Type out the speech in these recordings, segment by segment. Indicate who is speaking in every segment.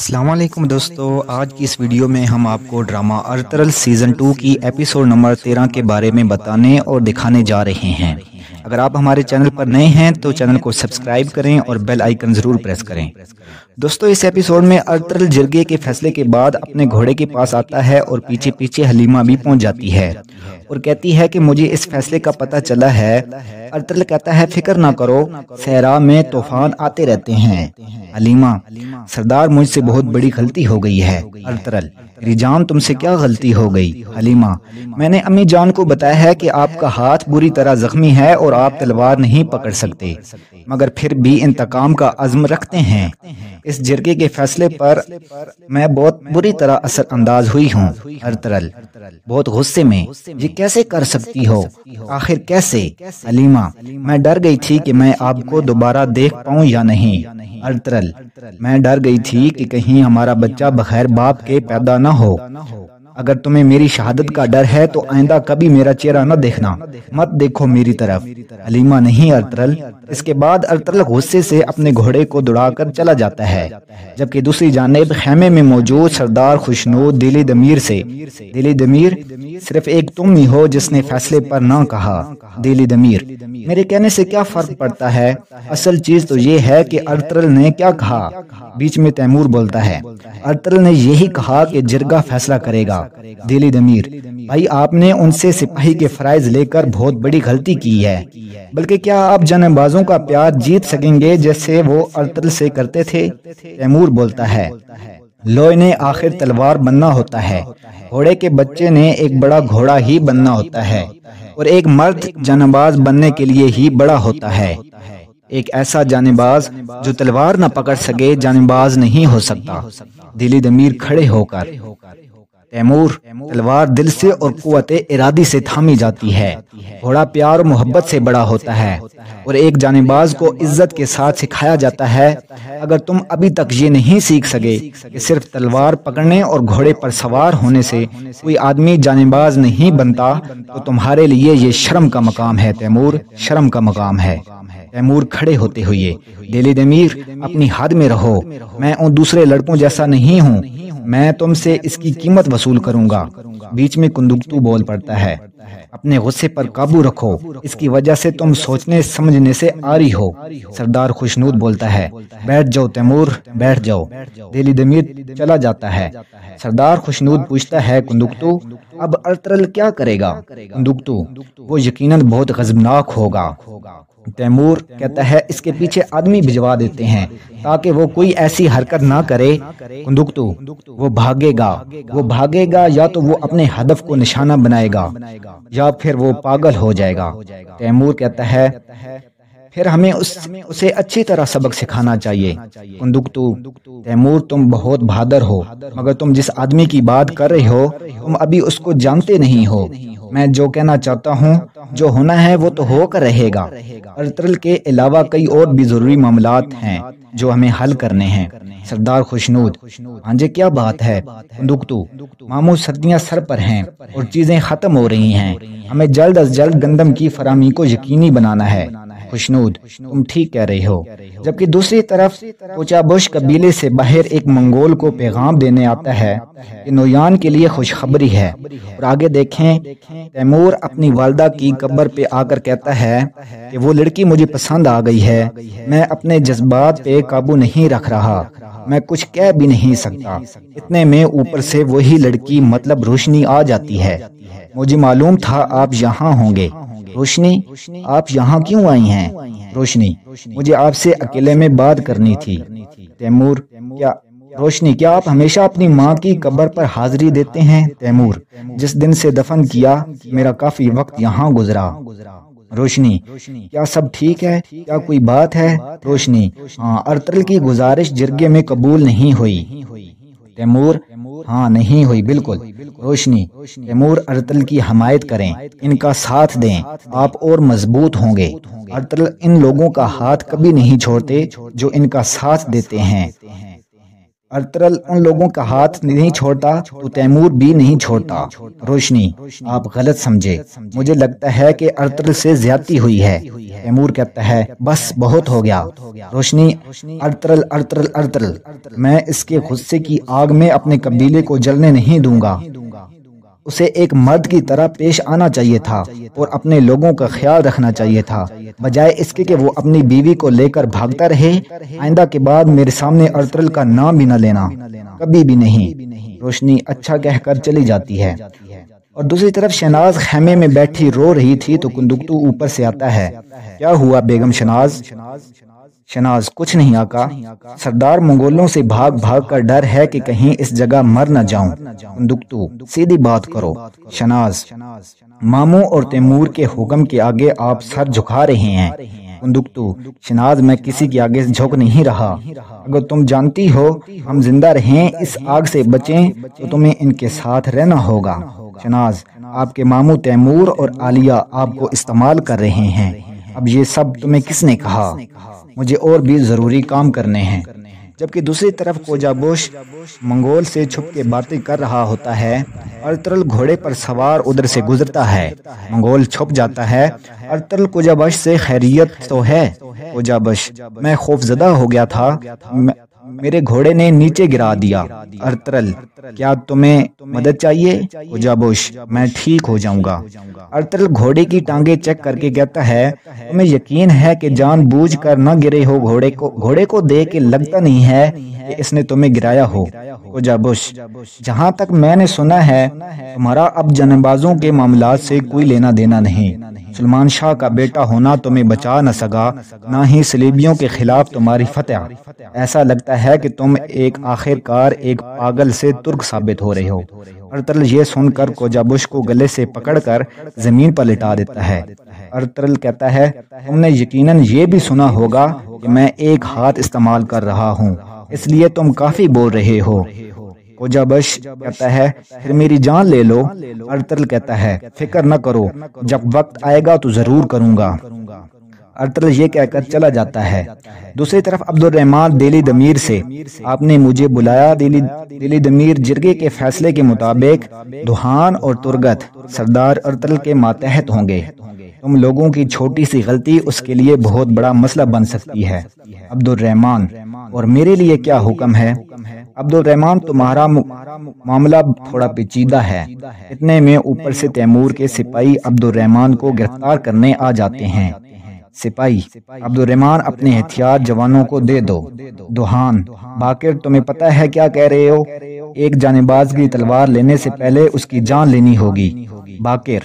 Speaker 1: अस्सलाम वालेकुम दोस्तों, आज की इस वीडियो में हम आपको ड्रामा अर्तुगरुल सीज़न 2 की एपिसोड नंबर 13 के बारे में बताने और दिखाने जा रहे हैं। अगर आप हमारे चैनल पर नए हैं तो चैनल को सब्सक्राइब करें और बेल आइकन ज़रूर प्रेस करें। दोस्तों, इस एपिसोड में अर्तुगरुल जिरगे के फैसले के बाद अपने घोड़े के पास आता है और पीछे पीछे हलीमा भी पहुंच जाती है और कहती है कि मुझे इस फैसले का पता चला है। अर्तुगरुल कहता है, फिक्र ना करो, सहरा में तूफान आते रहते हैं। हलीमा, सरदार मुझसे बहुत बड़ी गलती हो गई है। अर्तुगरुल, मेरी जान तुमसे क्या गलती हो गई? हलीमा, मैंने अम्मी जान को बताया है कि आपका हाथ बुरी तरह जख्मी है और आप तलवार नहीं पकड़ सकते, मगर फिर भी इंतकाम का अज़्म रखते हैं। इस जिरगे के फैसले पर मैं बहुत बुरी तरह असर अंदाज हुई हूँ। अर्तुगरुल, बहुत गुस्से में, ये कैसे कर सकती हो? आखिर कैसे? हलीमा, मैं डर गई थी कि मैं आपको दोबारा देख पाऊँ या नहीं। अर्तुगरुल, मैं डर गई थी कि कहीं हमारा बच्चा बगैर बाप के पैदा न हो। अगर तुम्हें मेरी शहादत का डर है तो आइंदा कभी मेरा चेहरा न देखना, मत देखो मेरी तरफ। हलीमा, नहीं अर्तुगरुल। इसके बाद अर्तुगरुल गुस्से से अपने घोड़े को दौड़ाकर चला जाता है, जबकि दूसरी जानिब खेमे में मौजूद सरदार खुशनूद दिली दमीर से, दिली दमीर, सिर्फ एक तुम ही हो जिसने फैसले पर ना कहा। दिली दमीर, मेरे कहने से क्या फर्क पड़ता है? असल चीज तो ये है कि अर्तुगरुल ने क्या कहा। बीच में तैमूर बोलता है, अर्तुगरुल ने यही कहा कि जिरगा फैसला करेगा। दिली दमीर, भाई आपने उनसे सिपाही के फराइज लेकर बहुत बड़ी गलती की है, बल्कि क्या आप जानबाजों का प्यार जीत सकेंगे जैसे वो अर्तुगरुल से करते थे? तैमूर बोलता है, लोय ने आखिर तलवार बनना होता है, घोड़े के बच्चे ने एक बड़ा घोड़ा ही बनना होता है और एक मर्द जानबाज बनने के लिए ही बड़ा होता है। एक ऐसा जानेबाज जो तलवार न पकड़ सके जानेबाज नहीं हो सकता। दिली दमीर खड़े होकर, तैमूर, तलवार दिल से और कुव्वते इरादी से थामी जाती है। घोड़ा प्यार और मोहब्बत से बड़ा होता है और एक जानेबाज को इज्जत के साथ सिखाया जाता है। अगर तुम अभी तक ये नहीं सीख सके कि सिर्फ तलवार पकड़ने और घोड़े पर सवार होने से कोई आदमी जानेबाज नहीं बनता, तो तुम्हारे लिए ये शर्म का मकाम है। तैमूर, शर्म का मकाम है। तैमूर खड़े होते हुए, दिली दमीर, अपनी हद में रहो, मैं उन दूसरे लड़कों जैसा नहीं हूँ, मैं तुमसे इसकी कीमत वसूल करूंगा। बीच में कुंदुक्तू बोल पड़ता है, अपने गुस्से पर काबू रखो, इसकी वजह से तुम सोचने समझने से आरी हो। सरदार खुशनूद बोलता है, बैठ जाओ तैमूर, बैठ जाओ। दिली दमीर चला जाता है। सरदार खुशनूद पूछता है, कुंदुक्तू, अब अर्तुगरुल क्या करेगा? कुंदुक्तू, वो यकीनन बहुत गजबनाक होगा। तैमूर कहता है, इसके पीछे आदमी भिजवा देते हैं ताकि वो कोई ऐसी हरकत ना करे। कुंदुक्तू, वो भागेगा या तो वो अपने हदफ को निशाना बनाएगा या फिर वो पागल हो जाएगा। तैमूर कहता है, फिर हमें उसे अच्छी तरह सबक सिखाना चाहिए। कुंदुक्तू, तैमूर, तुम बहुत बहादुर हो, मगर तुम जिस आदमी की बात कर रहे हो तुम अभी उसको जानते नहीं हो। मैं जो कहना चाहता हूँ, जो होना है वो तो होकर रहेगा। अर्तुगरुल के अलावा कई और भी जरूरी मामलात हैं जो हमें हल करने हैं। सरदार खुशनूद, हाँ जी, क्या बात है? कुंदुक्तू, मामू, सर्दियाँ सर पर हैं और चीजें खत्म हो रही हैं, हमें जल्द अज जल्द गंदम की फराहमी को यकीनी बनाना है। खुशनूद, तुम ठीक कह रहे हो। जबकि दूसरी तरफ कोचाबुश कबीले से बाहर एक मंगोल को पैगाम देने आता है कि नोयान के लिए खुशखबरी है। और आगे देखें, तैमूर अपनी वालदा की कब्र पे आकर कहता है कि वो लड़की मुझे पसंद आ गई है, मैं अपने जज्बात पे काबू नहीं रख रहा, मैं कुछ कह भी नहीं सकता। इतने में ऊपर से वही लड़की मतलब रोशनी आ जाती है। मुझे मालूम था आप यहाँ होंगे। रोशनी, आप यहाँ क्यों आई हैं? रोशनी, मुझे आपसे अकेले में बात करनी थी। तैमूर, क्या रोशनी, क्या आप हमेशा अपनी माँ की कब्र पर हाजिरी देते हैं? तैमूर, जिस दिन से दफन किया मेरा काफी वक्त यहाँ गुजरा। रोशनी, क्या सब ठीक है? क्या कोई बात है? रोशनी, हाँ, अर्तुगरुल की गुजारिश जिरगे में कबूल नहीं हुई। तैमूर, हाँ, नहीं हुई, बिल्कुल। रोशनी, तैमूर, अर्तुगरुल की हमायत करें, इनका साथ दें, आप और मजबूत होंगे। अर्तुगरुल इन लोगों का हाथ कभी नहीं छोड़ते जो इनका साथ देते हैं। ارطغرل ان لوگوں کا ہاتھ نہیں چھوڑتا تو تیمور بھی نہیں چھوڑتا۔ روشنی: آپ غلط سمجھے، مجھے لگتا ہے کہ ارطغرل سے زیادتی ہوئی ہے۔ تیمور کہتا ہے بس بہت ہو گیا۔ روشنی: ارطغرل ارطغرل ارطغرل، میں اس کے غصے کی آگ میں اپنے قبیلے کو جلنے نہیں دوں گا۔ اسے ایک مرد کی طرح پیش آنا چاہیے تھا اور اپنے لوگوں کا خیال رکھنا چاہیے تھا، بجائے اس کے کہ وہ اپنی بیوی کو لے کر بھاگتا رہے۔ آئندہ کے بعد میرے سامنے ارطغرل کا نام بھی نہ لینا، کبھی بھی نہیں۔ روشنی اچھا کہہ کر چلی جاتی ہے، اور دوسری طرف شہناز خیمے میں بیٹھی رو رہی تھی تو کنڈکتو اوپر سے آتا ہے۔ کیا ہوا بیگم شہناز؟ شہناز: کچھ نہیں آقا، سردار منگولوں سے بھاگ بھاگ کر ڈر ہے کہ کہیں اس جگہ مر نہ جاؤں۔ کنڈکتو: سیدھی بات کرو۔ شہناز: ماموں اور تیمور کے حکم کے آگے آپ سر جھکا رہے ہیں۔ کنڈکتو: شہناز میں کسی کے آگے جھک نہیں رہا، اگر تم جانتی ہو ہم زندہ رہیں، اس آگ سے بچیں تو تمہیں ان کے ساتھ رہنا ہوگا۔ شہناز: آپ کے ماموں تیمور اور عالیہ آپ کو استعمال کر رہے ہیں۔ اب یہ سب تمہیں کس نے کہا؟ مجھے اور بھی ضروری کام کرنے ہیں۔ جبکہ دوسری طرف قوجابوش منگول سے چھپ کے باتیں کر رہا ہوتا ہے۔ ارطغرل گھوڑے پر سوار ادھر سے گزرتا ہے، منگول چھپ جاتا ہے۔ ارطغرل قوجابوش سے خیریت تو ہے؟ قوجابوش: میں خوف زدہ ہو گیا تھا، میرے گھوڑے نے نیچے گرا دیا۔ ارطغرل: کیا تمہیں مدد چاہیے؟ قوجابوش: میں ٹھیک ہو جاؤں گا۔ ارطغرل گھوڑے کی ٹانگیں چیک کر کے کہتا ہے تمہیں یقین ہے کہ جان بوجھ کر نہ گرے ہو؟ گھوڑے کو دیکھ کے لگتا نہیں ہے کہ اس نے تمہیں گرایا ہو۔ قوجابوش: جہاں تک میں نے سنا ہے تمہارا اب جنگبازوں کے معاملات سے کوئی لینا دینا نہیں۔ سلمان شاہ کا بیٹا ہونا تمہیں بچا نہ سکا، نہ ہی صلیبیوں کے خلاف تمہاری فتح۔ ایسا لگتا ہے کہ تم ایک آخر کار ایک پاگل سے ترک ثابت ہو رہے ہو۔ ارطغرل یہ سن کر قوجابوش کو گلے سے پکڑ کر زمین پر لٹا دیتا ہے۔ ارطغرل کہتا ہے تم نے یقیناً یہ بھی سنا ہوگا کہ میں ایک ہاتھ استعمال کر رہا ہوں، اس لیے تم کافی بول رہے ہو۔ قوجابوش کہتا ہے پھر میری جان لے لو۔ ارطغرل کہتا ہے فکر نہ کرو، جب وقت آئے گا تو ضرور کروں گا۔ ارطغرل یہ کہہ کر چلا جاتا ہے۔ دوسری طرف عبدالرحمن دہلی دمیر سے: آپ نے مجھے بلایا؟ دہلی دمیر: جرگے کے فیصلے کے مطابق دوحان اور ترگت سردار ارطغرل کے ماتحت ہوں گے۔ تم لوگوں کی چھوٹی سی غلطی اس کے لیے بہت بڑا مسئلہ بن سکتی ہے۔ عبدالرحمن: اور میرے لیے کیا حکم ہے؟ عبدالرحمن: تمہارا معاملہ تھوڑا پیچیدہ ہے۔ اتنے میں اوپر سے تیمور کے سپاہی عبدالرحمن کو گرفتار کرنے آ جاتے ہیں۔ سپاہی: عبدالرحمن اپنے ہتھیار جوانوں کو دے دو۔ دوحان: باقر تمہیں پتہ ہے کیا کہہ رہے ہو؟ ایک جانباز کی تلوار لینے سے پہلے اس کی جان لینی ہوگی۔ باقر: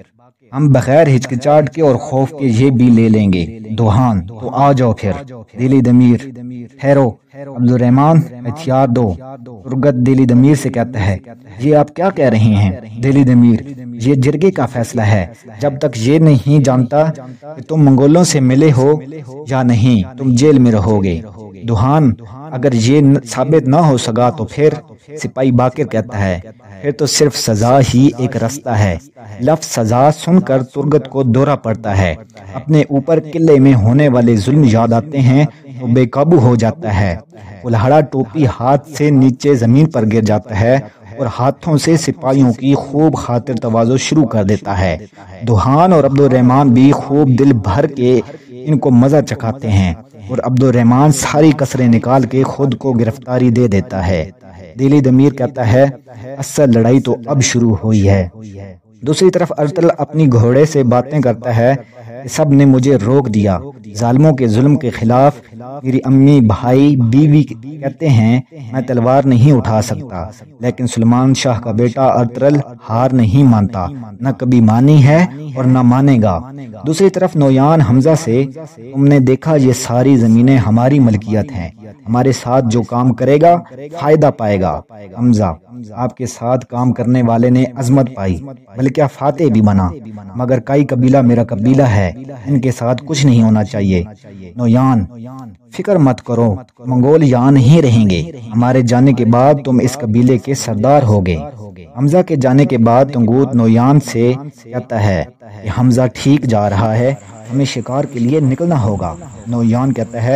Speaker 1: ہم بغیر ہچکچاہٹ کے اور خوف کے یہ بھی لے لیں گے۔ دوحان: تو آ جاؤ پھر۔ دہلی دمیر: ٹھہرو، عبدالرحمن ہتھیار دو۔ ترگت دہلی دمیر سے کہتا ہے یہ آپ کیا کہہ رہے ہیں؟ دہلی دمیر: یہ جرگے کا فیصلہ ہے، جب تک یہ نہیں جانتا کہ تم منگولوں سے ملے ہو یا نہیں تم جیل میں رہو گے۔ دوحان: اگر یہ ثابت نہ ہو سکا تو پھر؟ سپاہی باقر کہتا ہے پھر تو صرف سزا ہی ایک رستہ ہے۔ لفظ سزا سن کر ترگت کو دورہ پڑتا ہے، اپنے اوپر قلعے میں ہونے والے ظلم یاد آتے ہیں تو بے قابو ہو جاتا ہے۔ کلہاڑا ٹوپی ہاتھ سے نیچے زمین پر گر جاتا ہے اور ہاتھوں سے سپاہیوں کی خوب خاطر تواضع شروع کر دیتا ہے۔ دوحان اور عبدالرحمن بھی خوب دل بھر کے ان کو مزہ چکھاتے ہیں اور عبدالرحمن ساری کسریں نکال کے خود کو گرفتاری دے دیتا ہے۔ دہلی دمیر کہتا ہے اصل لڑائی تو اب شروع ہوئی ہے۔ دوسری طرف ارطغرل اپنی گھوڑے سے باتیں کرتا ہے کہ سب نے مجھے روک دیا، ظالموں کے ظلم کے خلاف۔ میری امی، بھائی، بیوی کہتے ہیں میں تلوار نہیں اٹھا سکتا، لیکن سلمان شاہ کا بیٹا ارطغرل ہار نہیں مانتا، نہ کبھی مانی ہے اور نہ مانے گا۔ دوسری طرف نویان حمزہ سے: تم نے دیکھا یہ ساری زمینیں ہماری ملکیت ہیں، ہمارے ساتھ جو کام کرے گا فائدہ پائے گا۔ حمزہ: آپ کے ساتھ کام کرنے والے نے عظمت پائی، بلکہ فاتح بھی بنا، مگر کئی قبیلہ میرا قبیلہ ہے، ان کے ساتھ کچھ نہیں ہونا چاہیے۔ نویان: فکر مت کرو، منگول یہاں نہیں رہیں گے، ہمارے جانے کے بعد تم اس قبیلے کے سردار ہوگے۔ حمزہ کے جانے کے بعد تنگوت نویان سے کہتا ہے کہ حمزہ ٹھیک جا رہا ہے، ہمیں شکار کے لیے نکلنا ہوگا۔ نویان کہتا ہے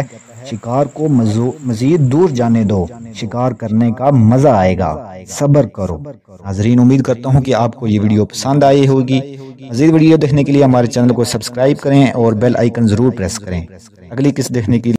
Speaker 1: شکار کو مزید دور جانے دو، شکار کرنے کا مزہ آئے گا، صبر کرو۔ ناظرین، امید کرتا ہوں کہ آپ کو یہ ویڈیو پسند آئی ہوگی۔ مزید ویڈیو دیکھنے کے لیے ہمارے چینل کو سبسکرائب کریں اور بیل آئیکن ضرور پریس کریں۔ اگلی قسط دیکھنے کے لیے